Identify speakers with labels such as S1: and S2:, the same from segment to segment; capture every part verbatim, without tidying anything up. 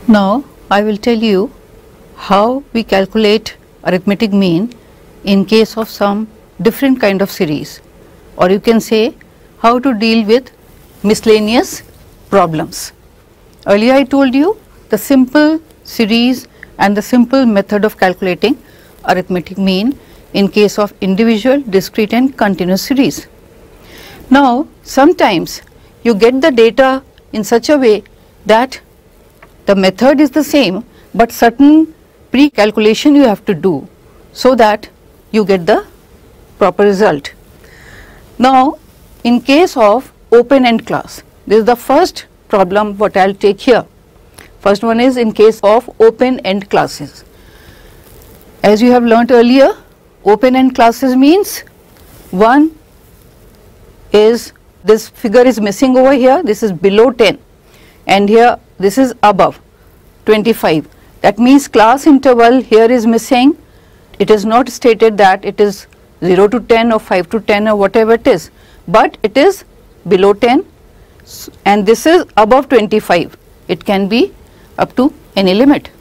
S1: Now I will tell you how we calculate arithmetic mean in case of some different kind of series, or you can say how to deal with miscellaneous problems. Earlier I told you the simple series and the simple method of calculating arithmetic mean in case of individual, discrete and continuous series. Now sometimes you get the data in such a way that the method is the same, but certain pre-calculation you have to do so that you get the proper result. Now in case of open-end class, this is the first problem what I will take here. First one is in case of open-end classes. As you have learnt earlier, open-end classes means one is, this figure is missing over here, this is below ten, and here this is above twenty-five. That means class interval here is missing. It is not stated that it is zero to ten or five to ten or whatever it is, but it is below ten and this is above twenty-five. It can be up to any limit.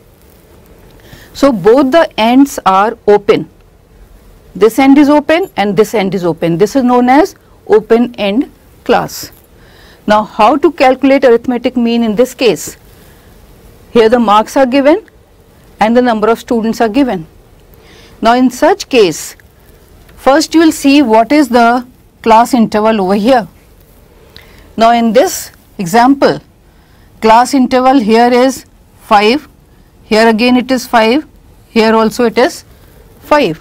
S1: So both the ends are open. This end is open and this end is open. This is known as open end class. Now how to calculate arithmetic mean in this case? Here the marks are given and the number of students are given. Now in such case, first you will see what is the class interval over here. Now in this example, class interval here is five, here again it is five, here also it is five.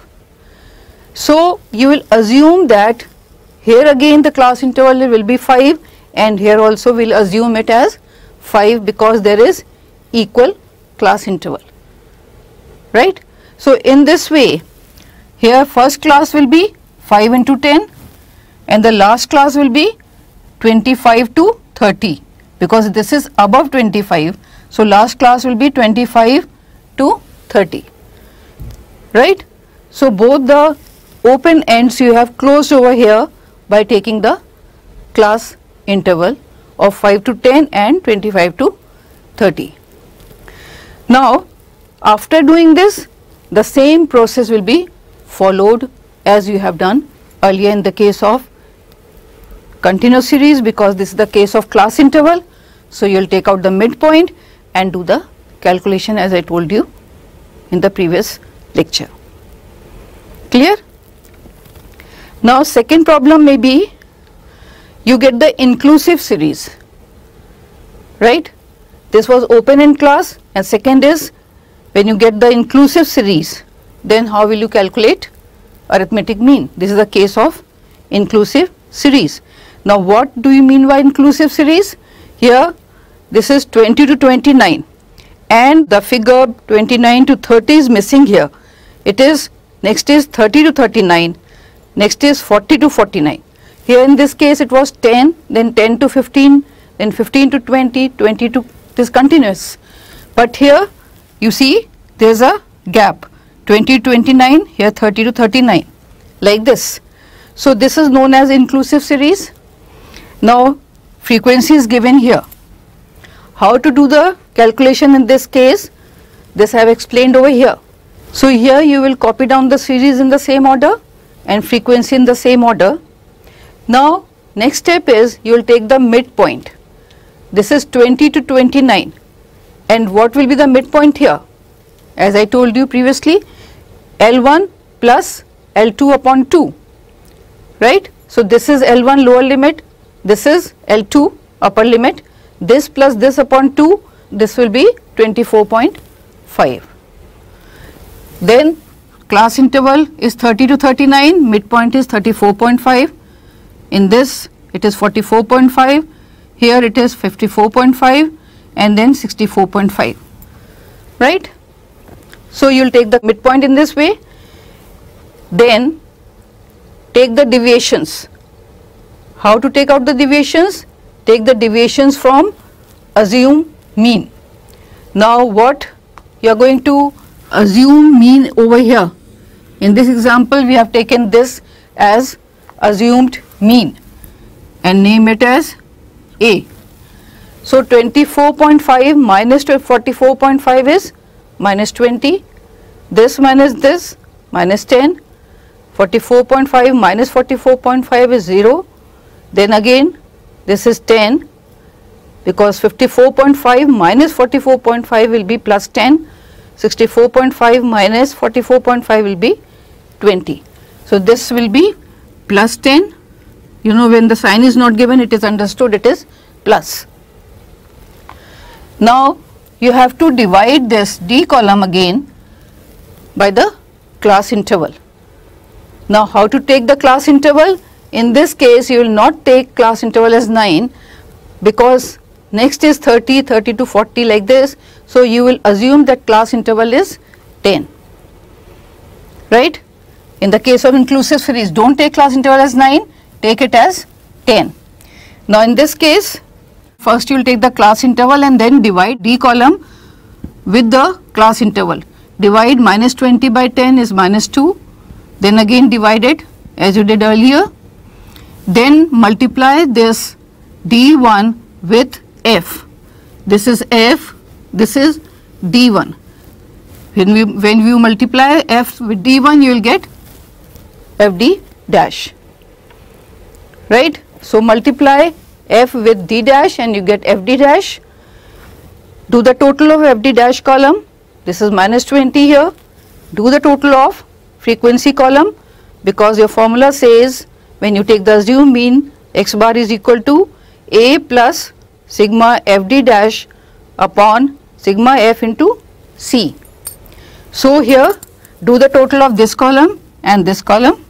S1: So you will assume that here again the class interval will be five and here also we will assume it as five because there is equal class interval, right. So in this way, here first class will be five into ten and the last class will be twenty-five to thirty because this is above twenty-five. So last class will be twenty-five to thirty, right. So both the open ends you have closed over here by taking the class interval of five to ten and twenty-five to thirty. Now after doing this, the same process will be followed as you have done earlier in the case of continuous series, because this is the case of class interval. So you will take out the midpoint and do the calculation as I told you in the previous lecture. Clear? Now second problem may be you get the inclusive series, right. This was open end class and second is when you get the inclusive series, then how will you calculate arithmetic mean? This is the case of inclusive series. Now what do you mean by inclusive series? Here this is twenty to twenty-nine and the figure twenty-nine to thirty is missing here. It is, next is thirty to thirty-nine, next is forty to forty-nine. Here in this case it was ten, then ten to fifteen, then fifteen to twenty, twenty to, this continuous. But here you see there is a gap, twenty to twenty-nine, here thirty to thirty-nine, like this. So this is known as inclusive series. Now frequency is given here. How to do the calculation in this case? This I have explained over here. So here you will copy down the series in the same order and frequency in the same order. Now next step is you will take the midpoint. This is twenty to twenty-nine and what will be the midpoint here? As I told you previously, L one plus L two upon two, right. So this is L one lower limit, this is L two upper limit, this plus this upon two, this will be twenty-four point five. Then class interval is thirty to thirty-nine, midpoint is thirty-four point five, in this it is forty-four point five, here it is fifty-four point five and then sixty-four point five, right. So you will take the midpoint in this way, then take the deviations. How to take out the deviations? Take the deviations from assume mean. Now what you are going to assume mean over here? In this example we have taken this as assumed mean and name it as A. So twenty-four point five minus forty-four point five is minus twenty. This minus this minus ten. forty-four point five minus forty-four point five is zero. Then again this is ten, because fifty-four point five minus forty-four point five will be plus ten. sixty-four point five minus forty-four point five will be twenty. So this will be plus ten. You know, when the sign is not given, it is understood it is plus. Now you have to divide this D column again by the class interval. Now how to take the class interval? In this case you will not take class interval as nine, because next is thirty, thirty to forty like this. So you will assume that class interval is ten, right? In the case of inclusive series, don't take class interval as nine, take it as ten. Now in this case, first you will take the class interval and then divide D column with the class interval. Divide minus twenty by ten is minus two, then again divide it as you did earlier. Then multiply this D one with F. This is F, this is D one. When we when you multiply F with D one, you will get F D dash, right? So multiply F with D dash and you get F D dash. Do the total of F D dash column. This is minus twenty here. Do the total of frequency column, because your formula says when you take the assumed mean, x bar is equal to A plus sigma F D dash upon sigma F into C. So here do the total of this column and this column.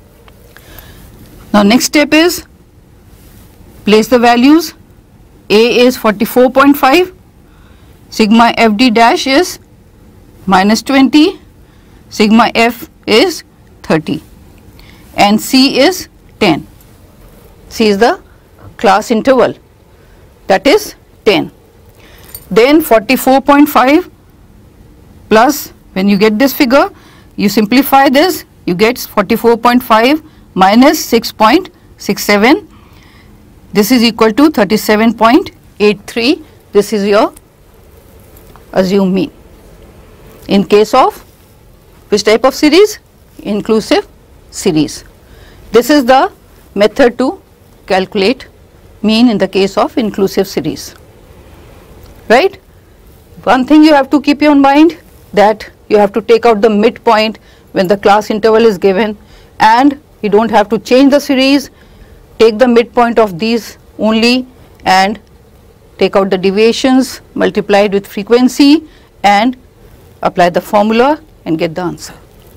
S1: Now next step is place the values. A is forty-four point five, sigma F D dash is minus twenty, sigma F is thirty, and C is ten. C is the class interval, that is ten. Then forty-four point five plus, when you get this figure, you simplify this, you get forty-four point five minus six point six seven. This is equal to thirty-seven point eight three. This is your assumed mean. In case of which type of series? Inclusive series. This is the method to calculate mean in the case of inclusive series, right? One thing you have to keep in mind, that you have to take out the midpoint when the class interval is given, and you don't have to change the series. Take the midpoint of these only and take out the deviations multiplied with frequency and apply the formula and get the answer.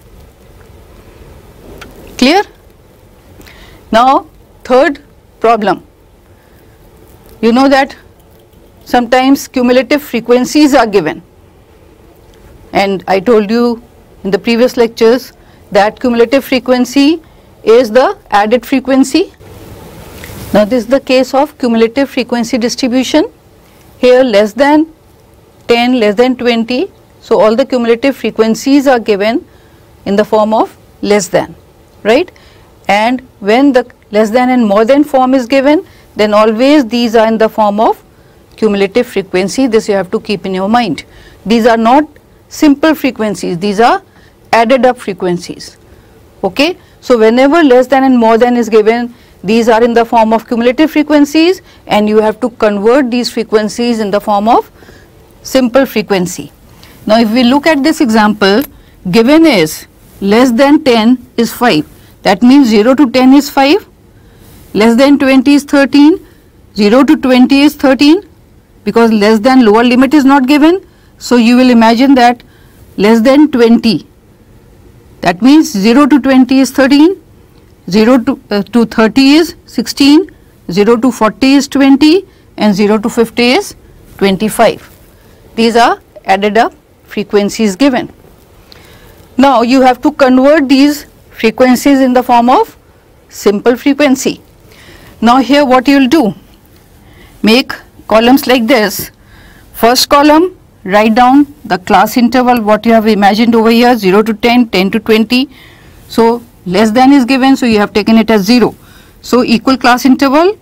S1: Clear? Now third problem. You know that sometimes cumulative frequencies are given, and I told you in the previous lectures that cumulative frequency is the added frequency. Now this is the case of cumulative frequency distribution. Here less than ten, less than twenty, so all the cumulative frequencies are given in the form of less than, right? And when the less than and more than form is given, then always these are in the form of cumulative frequency. This you have to keep in your mind. These are not simple frequencies, these are added up frequencies, okay? So whenever less than and more than is given, these are in the form of cumulative frequencies, and you have to convert these frequencies in the form of simple frequency. Now if we look at this example, given is less than ten is five, that means zero to ten is five, less than twenty is thirteen, zero to twenty is thirteen, because less than lower limit is not given. So you will imagine that less than twenty, that means zero to twenty is thirteen, zero to, uh, to thirty is sixteen, zero to forty is twenty, and zero to fifty is twenty-five. These are added up frequencies given. Now you have to convert these frequencies in the form of simple frequency. Now here what you will do, make columns like this. First column, write down the class interval what you have imagined over here, zero to ten, ten to twenty. So less than is given, so you have taken it as zero. So equal class interval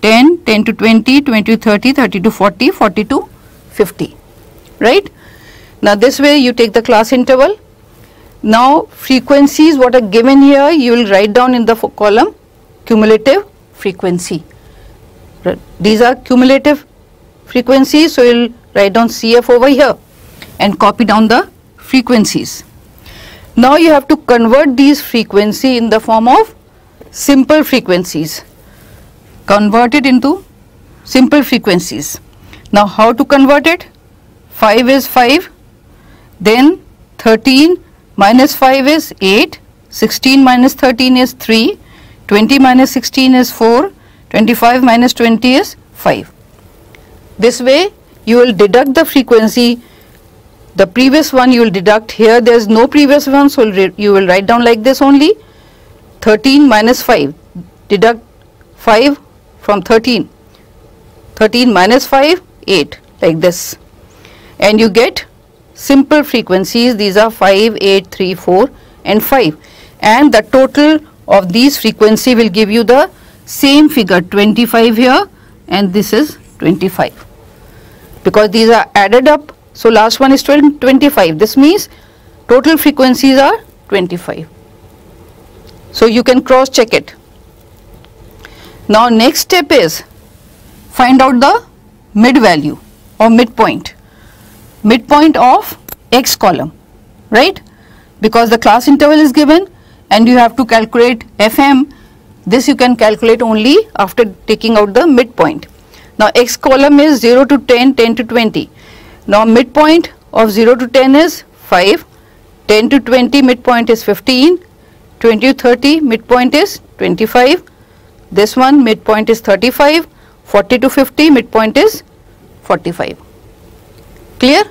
S1: ten, ten to twenty, twenty to thirty, thirty to forty, forty to fifty, right? Now this way you take the class interval. Now frequencies what are given here, you will write down in the column cumulative frequency. These are cumulative frequencies, so you will write down C F over here and copy down the frequencies. Now you have to convert these frequency in the form of simple frequencies. Convert it into simple frequencies. Now how to convert it? five is five, then thirteen minus five is eight, sixteen minus thirteen is three, twenty minus sixteen is four, twenty-five minus twenty is five. This way you will deduct the frequency. The previous one you will deduct. Here there is no previous one, so you will write down like this only. thirteen minus five, deduct five from thirteen. thirteen minus five, eight, like this. And you get simple frequencies. These are five, eight, three, four and five. And the total of these frequency will give you the same figure, twenty-five here, and this is twenty-five. Because these are added up, so last one is twenty-five. This means total frequencies are twenty-five. So you can cross check it. Now next step is find out the mid value or midpoint. Midpoint of X column, right? Because the class interval is given and you have to calculate F M. This you can calculate only after taking out the midpoint. Now X column is zero to ten, ten to twenty. Now midpoint of zero to ten is five, ten to twenty midpoint is fifteen, twenty to thirty midpoint is twenty-five, this one midpoint is thirty-five, forty to fifty midpoint is forty-five. Clear?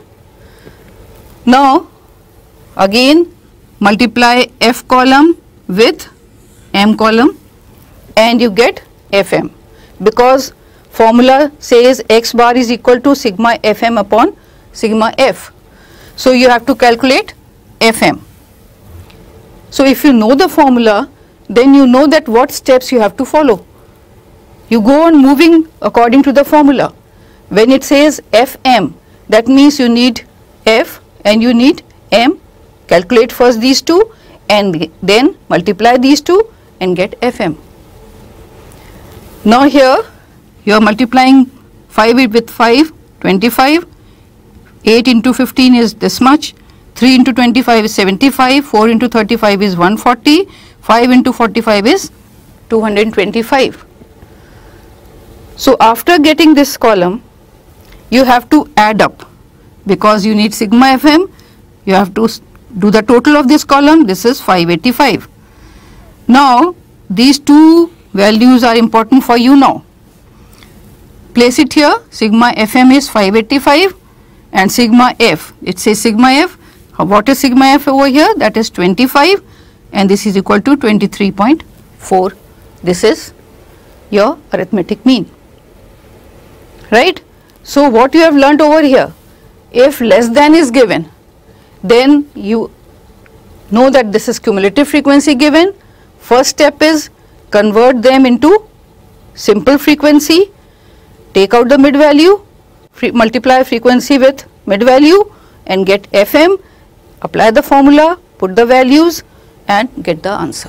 S1: Now again multiply F column with M column and you get F M, because formula says X bar is equal to sigma F M upon sigma F. So you have to calculate F M. So if you know the formula, then you know that what steps you have to follow. You go on moving according to the formula. When it says F M, that means you need F and you need M. Calculate first these two and then multiply these two and get F M. Now here you are multiplying five with five, twenty-five, eight into fifteen is this much, three into twenty-five is seventy-five, four into thirty-five is one hundred forty, five into forty-five is two hundred twenty-five. So after getting this column, you have to add up, because you need sigma F M, you have to do the total of this column. This is five hundred eighty-five. Now these two values are important for you now. Place it here. Sigma F M is five hundred eighty-five and sigma F, it says sigma F. What is sigma F over here? That is twenty-five and this is equal to twenty-three point four. This is your arithmetic mean, right? So what you have learnt over here, if less than is given, then you know that this is cumulative frequency given. First step is convert them into simple frequency, take out the mid value, free, multiply frequency with mid value and get F M, apply the formula, put the values and get the answer.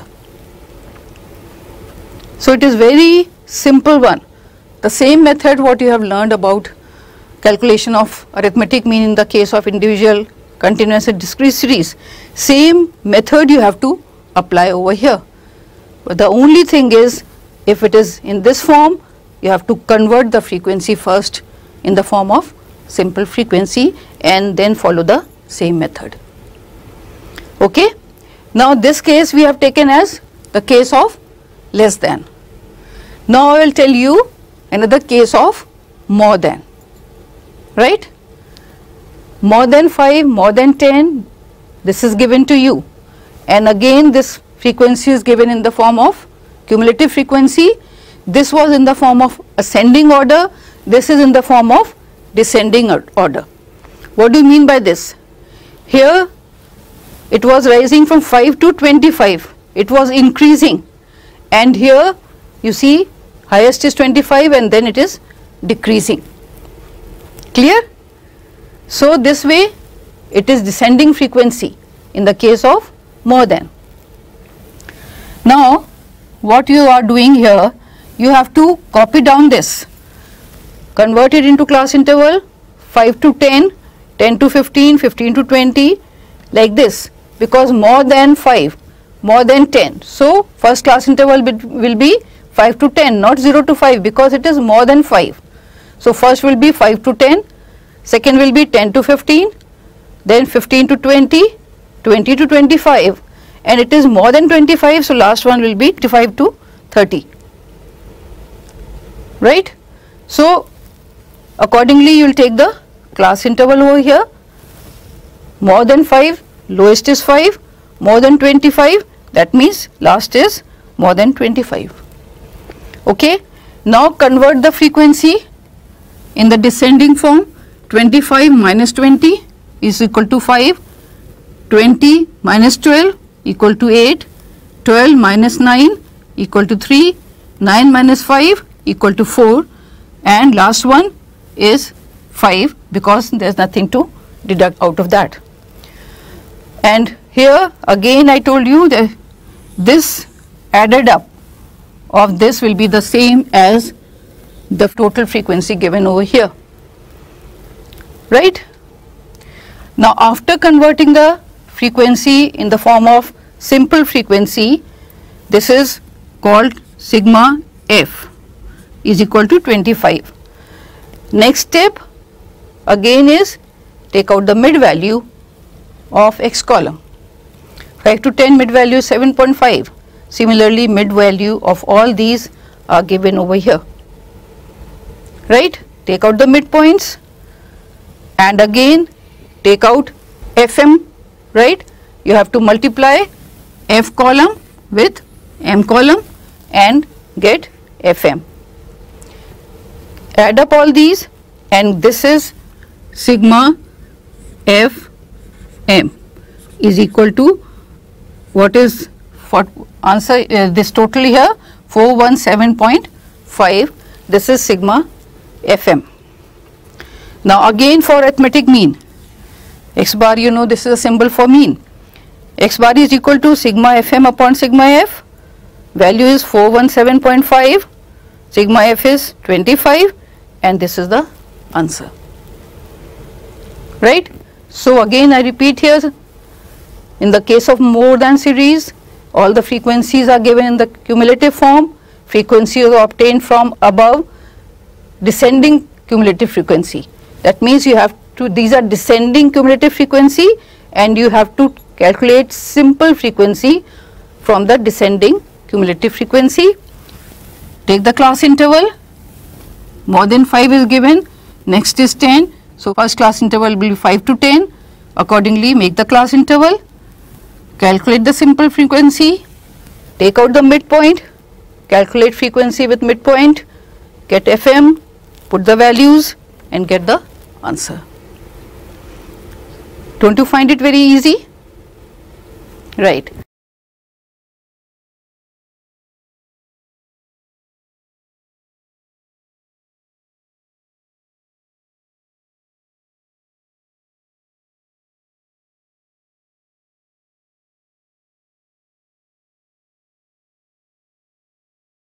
S1: So it is very simple one. The same method what you have learned about calculation of arithmetic mean in the case of individual, continuous and discrete series, same method you have to apply over here. But the only thing is, if it is in this form, you have to convert the frequency first in the form of simple frequency and then follow the same method. Okay. Now this case we have taken as the case of less than. Now I will tell you another case of more than, right? More than five, more than ten, this is given to you, and again this frequency is given in the form of cumulative frequency. This was in the form of ascending order, this is in the form of descending order. What do you mean by this? Here it was rising from five to twenty-five, it was increasing, and here you see highest is twenty-five and then it is decreasing. Clear? So this way it is descending frequency in the case of more than. Now what you are doing here, you have to copy down this, convert it into class interval, five to ten, ten to fifteen, fifteen to twenty, like this, because more than five, more than ten. So first class interval will be five to ten, not zero to five, because it is more than five. So first will be five to ten, second will be ten to fifteen, then fifteen to twenty, twenty to twenty-five, and it is more than twenty-five, so last one will be twenty-five to thirty, right? So accordingly you will take the class interval over here, more than five, lowest is five, more than twenty-five, that means last is more than twenty-five. Okay, now convert the frequency in the descending form. Twenty-five minus twenty is equal to five, twenty minus twelve equal to eight, twelve minus nine equal to three, nine minus five equal to four, and last one is five, because there is nothing to deduct out of that. And here again I told you that this added up of this will be the same as the total frequency given over here, right? Now after converting the frequency in the form of simple frequency, this is called sigma f is equal to twenty-five. Next step again is take out the mid value of x column. five to ten mid value is seven point five. Similarly mid value of all these are given over here, right? Take out the midpoints and again take out fm, right? You have to multiply f column with m column and get fm. Add up all these and this is sigma f m is equal to what is for answer uh, this total here four hundred seventeen point five. This is sigma fm. Now again for arithmetic mean, x bar, you know this is a symbol for mean. X bar is equal to sigma fm upon sigma f. Value is four hundred seventeen point five, sigma f is twenty-five, and this is the answer, right? So again I repeat here, in the case of more than series, all the frequencies are given in the cumulative form. Frequencies are obtained from above descending cumulative frequency. That means you have to, these are descending cumulative frequency, and you have to calculate simple frequency from the descending cumulative frequency. Take the class interval, more than five is given, next is ten. So first class interval will be five to ten. Accordingly make the class interval, calculate the simple frequency, take out the midpoint, calculate frequency with midpoint, get fm, put the values and get the answer. Don't you find it very easy? Right.